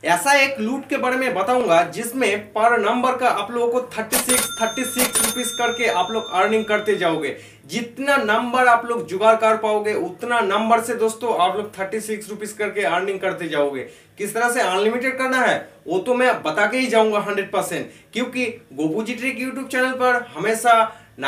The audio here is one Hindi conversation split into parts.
ऐसा एक लूट के बारे में बताऊंगा जिसमें पर नंबर का आप लोगों को 36 रुपीस करके आप लोग अर्निंग करते जाओगे। जितना नंबर आप लोग जुगाड़ कर पाओगे उतना नंबर से दोस्तों आप लोग 36 रुपीस करके अर्निंग करते जाओगे। किस तरह से अनलिमिटेड करना है वो तो मैं बता के ही जाऊंगा 100%, क्योंकि गोपूजी ट्रिक यूट्यूब चैनल पर हमेशा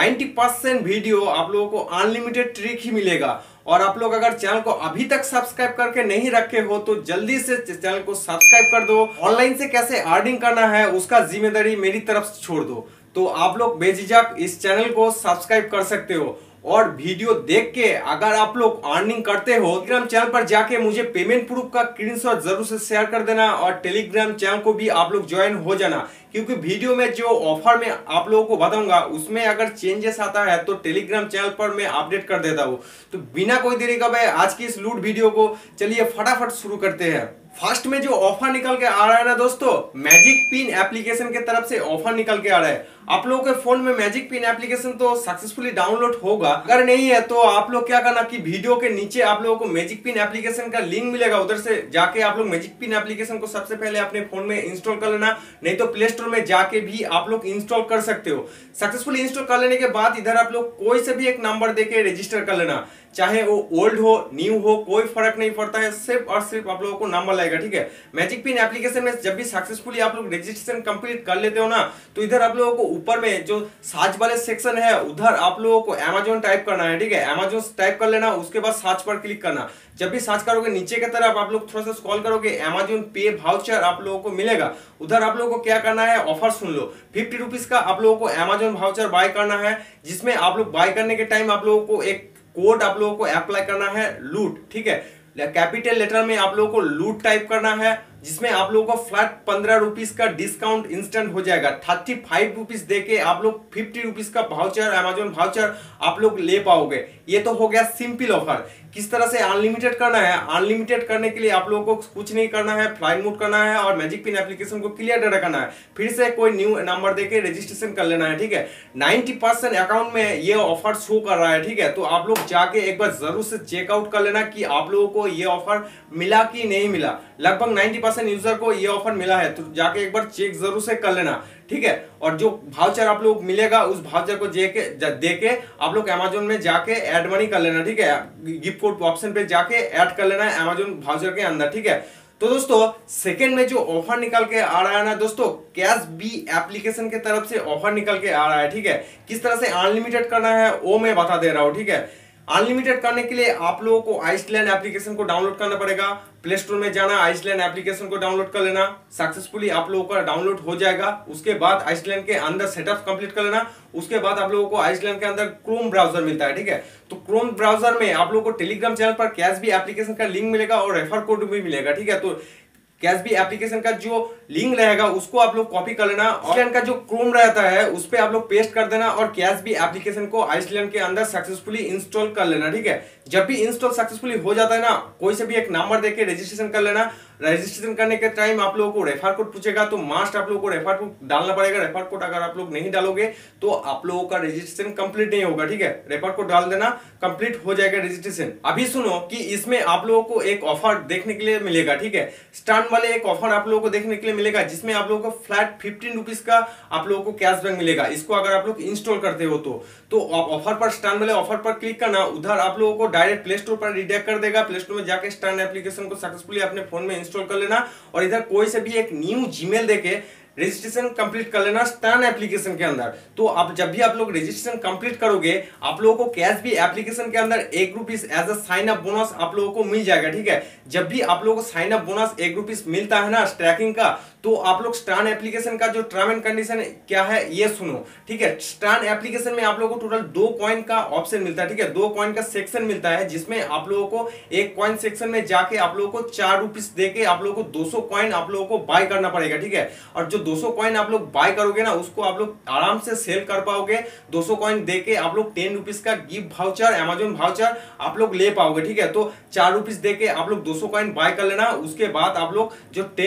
90% वीडियो आप लोगों को अनलिमिटेड ट्रिक ही मिलेगा। और आप लोग अगर चैनल को अभी तक सब्सक्राइब करके नहीं रखे हो तो जल्दी से चैनल को सब्सक्राइब कर दो। ऑनलाइन से कैसे अर्निंग करना है उसका जिम्मेदारी मेरी तरफ से छोड़ दो, तो आप लोग बेझिझक इस चैनल को सब्सक्राइब कर सकते हो। और वीडियो देख के अगर आप लोग अर्निंग करते हो टेलीग्राम चैनल पर जाके मुझे पेमेंट प्रूफ का स्क्रीनशॉट जरूर से शेयर कर देना और टेलीग्राम चैनल को भी आप लोग ज्वाइन हो जाना, क्योंकि वीडियो में जो ऑफर में आप लोगों को बताऊंगा उसमें अगर चेंजेस आता है तो टेलीग्राम चैनल पर मैं अपडेट कर देता हूं। तो बिना कोई देरी का भाई आज की इस लूट वीडियो को चलिए फटाफट शुरू करते हैं। फर्स्ट में जो ऑफर निकल के आ रहा है ना दोस्तों, मैजिक पिन एप्लीकेशन के तरफ से ऑफर निकल के आ रहा है। आप लोगों के फोन में मैजिक पिन एप्लीकेशन तो सक्सेसफुली डाउनलोड होगा, अगर नहीं है तो आप लोग क्या करना कि वीडियो के नीचे आप लोगों को मैजिक पिन एप्लीकेशन का लिंक मिलेगा, उधर से जाके आप लोग मैजिक पिन एप्लीकेशन को सबसे पहले अपने फोन में इंस्टॉल कर लेना, नहीं तो प्ले स्टोर में जाके भी आप लोग इंस्टॉल कर सकते हो। सक्सेसफुली इंस्टॉल कर लेने के बाद इधर आप लोग कोई से भी एक नंबर देके रजिस्टर कर लेना, चाहे वो ओल्ड हो न्यू हो कोई फर्क नहीं पड़ता है, सिर्फ और सिर्फ आप लोगों को नंबर लगेगा। ठीक है, मैजिक पिन एप्लीकेशन में जब भी सक्सेसफुली आप लोग रजिस्ट्रेशन कंप्लीट कर लेते हो ना तो इधर आप लोगों को ऊपर में जो सर्च वाले सेक्शन है उधर आप लोगों को अमेज़न टाइप करना है। ठीक है, अमेज़न टाइप कर लेना, उसके बाद सर्च पर क्लिक करना। जब भी सर्च करोगे नीचे की तरफ आप लोग थोड़ा सा स्क्रॉल करोगे अमेज़न पे वाउचर आप लोगों को मिलेगा, उधर आप लोगों को क्या करना है ऑफर सुन लो। 50 रुपीज का आप लोगों को अमेज़न वाउचर बाय करना है, जिसमें आप लोग बाय करने के टाइम आप लोगों को एक कोड आप लोगों को अप्लाई करना है लूट। ठीक है, कैपिटल लेटर में आप लोगों को लूट टाइप करना है, जिसमें आप लोगों को फ्लैट 15 रुपीज का डिस्काउंट इंस्टेंट हो जाएगा। 35 रुपीज देके आप लोग 50 रुपीज का वाउचर अमेज़न वाउचर आप लोग ले पाओगे। ये तो हो गया सिंपल ऑफर। किस तरह से अनलिमिटेड करना है, अनलिमिटेड करने के लिए आप लोगों को कुछ नहीं करना है, फ्लाइट मोड करना है और मैजिक पिन एप्लीकेशन को क्लियर डाटा करना है, फिर से कोई न्यू नंबर देके रजिस्ट्रेशन कर लेना है। ठीक है, 90% अकाउंट में ये ऑफर शो कर रहा है। ठीक है, तो आप लोग जाके एक बार जरूर से चेकआउट कर लेना कि आप लोगों को ये ऑफर मिला कि नहीं मिला। लगभग 90% यूजर को ये ऑफर मिला है, तो जाके एक बार चेक जरूर से कर लेना। ठीक है, और जो वाउचर आप लोग मिलेगा उस वाउचर को देके आप लोग अमेज़न में जाके ऐड मनी कर लेना। ठीक है, गिफ्ट कोड ऑप्शन पे जाके ऐड कर लेना है अमेज़न वाउचर के अंदर। ठीक है, तो दोस्तों सेकंड में जो ऑफर निकल के आ रहा है ना दोस्तों, कैश बी एप्लीकेशन के तरफ से ऑफर निकल के आ रहा है। ठीक है, किस तरह से अनलिमिटेड करना है वो मैं बता दे रहा हूँ। ठीक है, अनलिमिटेड करने के लिए आप लोगों को आइसलैंड एप्लीकेशन को डाउनलोड करना पड़ेगा, प्ले स्टोर में जाना, आइसलैंड एप्लीकेशन को डाउनलोड कर लेना। सक्सेसफुली आप लोगों का डाउनलोड हो जाएगा, उसके बाद आइसलैंड के अंदर सेटअप कंप्लीट कर लेना। उसके बाद आप लोगों को आइसलैंड के अंदर क्रोम ब्राउजर मिलता है। ठीक है, तो क्रोम ब्राउजर में आप लोगों को टेलीग्राम चैनल पर कैश बी एप्लीकेशन का लिंक मिलेगा और रेफर कोड भी मिलेगा। ठीक है, तो कैश बी एप्लीकेशन का जो लिंक रहेगा उसको आप लोग कॉपी कर लेना, आइसलैंड का जो क्रोम रहता है उस पे आप लोग पेस्ट कर देना और कैश बी एप्लीकेशन को आइसलैंड के अंदर सक्सेसफुली इंस्टॉल कर लेना। ठीक है, जब भी इंस्टॉल सक्सेसफुली हो जाता है ना, कोई से भी एक नंबर देके रजिस्ट्रेशन कर लेना। रजिस्ट्रेशन करने के टाइम आप लोगों को रेफर कोड पूछेगा, तो मस्ट आप लोगों को रेफर कोड डालना पड़ेगा। रेफर कोड अगर आप लोग नहीं डालोगे तो आप लोगों का रजिस्ट्रेशन कंप्लीट नहीं होगा। ठीक है, रेफर कोड डाल देना, कंप्लीट हो जाएगा रजिस्ट्रेशन। अभी सुनो कि इसमें आप लोगों को एक ऑफर देखने के लिए मिलेगा। ठीक है, स्टार्ट वाले एक ऑफर आप लोगों को देखने के लिए मिलेगा, जिसमें आप लोगों को फ्लैट 15 रुपीज का आप लोगों को कैशबैक मिलेगा। इसको अगर आप लोग इंस्टॉल करते हो तो ऑफर पर स्टार्ट वाले ऑफर पर क्लिक करना, उधर आप लोगों को डायरेक्ट प्ले स्टोर पर रिडायरेक्ट कर देगा। प्ले स्टोर में जाके स्टार्ट एप्लीकेशन को सक्सेसफुली अपने फोन में इंस्टॉल कर लेना और इधर कोई से भी एक न्यू जीमेल देके रजिस्ट्रेशन कंप्लीट कर लेना स्टैन एप्लीकेशन के अंदर। तो आप जब भी आप लोग रजिस्ट्रेशन कंप्लीट करोगे आप लोगों को कैश भी एप्लीकेशन के अंदर 1 rupees as a sign up bonus आप लोगों को मिल जाएगा। ठीक है, जब भी आप लोगों को साइन अप बोनस 1 रुपीस मिलता है ना ट्रैकिंग का, तो आप लोग स्टान एप्लीकेशन का जो टर्म एंड कंडीशन क्या है ये सुनो। ठीक है, स्टान एप्लीकेशन में आप लोगों को टोटल 2 कॉइन का ऑप्शन मिलता है। ठीक है, 2 कॉइन का सेक्शन मिलता है, जिसमें आप लोगों को एक कॉइन सेक्शन में जाके आप लोगों को 4 रुपीस देके आप लोगों को 200 कॉइन आप लोगों को बाय करना पड़ेगा। ठीक है, और जो 200 कॉइन आप लोग बाय करोगे ना उसको आप लोग आराम से सेल कर पाओगे। 200 कॉइन देके आप लोग 10 रुपीस का गिफ्ट वाउचर अमेज़न वाउचर आप लोग ले पाओगे। ठीक है, तो 4 रुपीस देके आप लोग 200 कॉइन बाय कर लेना, उसके बाद आप लोग जो 10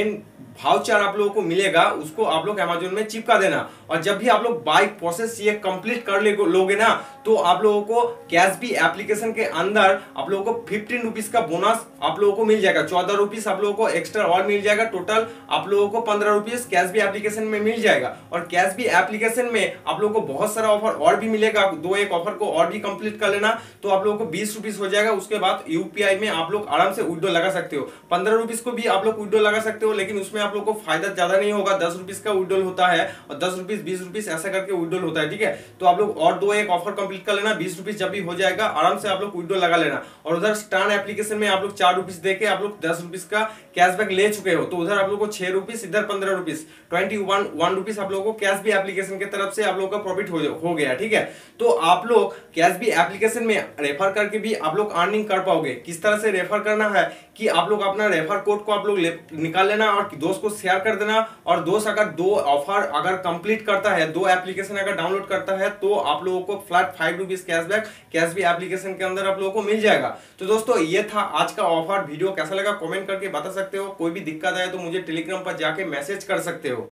वाउचर आप लोगों को मिलेगा उसको आप लोग अमेजोन में चिपका देना। और जब भी आप लोग बाय प्रोसेस ये कंप्लीट कर लोगे ना, तो आप लोगों को कैशबी एप्लीकेशन के अंदर आप लोगों को 15 रुपीज का बोनस आप लोगों को मिल जाएगा। 14 रुपीज आप लोगों को एक्स्ट्रा और मिल जाएगा। टोटल आप लोगों को 15 रुपीज कैशबी एप्लीकेशन में मिल जाएगा। और कैशबी एप्लीकेशन में आप लोगों को बहुत सारा ऑफर और भी मिलेगा। दो एक ऑफर को और भी कंप्लीट कर लेना तो आप लोगों को 20 रुपीज हो जाएगा। उसके बाद यूपीआई में आप लोग आराम से विड्रॉ लगा सकते हो। 15 रुपीज को भी आप लोग विड्रॉ लगा सकते हो, लेकिन उसमें आप लोग को फायदा ज्यादा नहीं होगा। 10 रुपीज का विड्रॉल होता है और 10 रुपीज 20 रुपीज ऐसा करके विड्रॉल होता है, ठीक है। तो आप लोग और दो एक ऑफर कंप्लीट कर लेना। 20 रुपीज जब भी हो जाएगा आराम से आप लोग विड्रॉ लगा लेना। और उधर स्टार एप्लीकेशन में आप लोग 4 रुपीज देके आप लोग 10 रुपीज का कैशबैक ले चुके हो, तो उधर आप लोग को 6 रुपीज, इधर 15 रुपीज, 21 रुपीज आप लोगों को कैशबी एप्लीकेशन की तरफ से आप लोगों का प्रॉफिट हो गया, ठीक है। तो आप लोग कैशबी एप्लीकेशन में रेफर करके भी आप लोग अर्निंग कर पाओगे। किस तरह से रेफर करना है कि आप लोग अपना रेफर कोड को आप लोग निकाल लेना और दोस्त को शेयर कर देना। और दोस्त अगर 2 ऑफर अगर कंप्लीट करता है, 2 एप्लीकेशन अगर डाउनलोड करता है, तो आप लोगों को flat 5 rupees cashback cashbe application के अंदर आप लोगों को मिल जाएगा। तो दोस्तों ये था आज का ऑफर। वीडियो कैसा लगा कमेंट करके बता सकते हो। कोई भी दिक्कत आए तो मुझे टेलीग्राम पर जाके मैसेज कर सकते हो।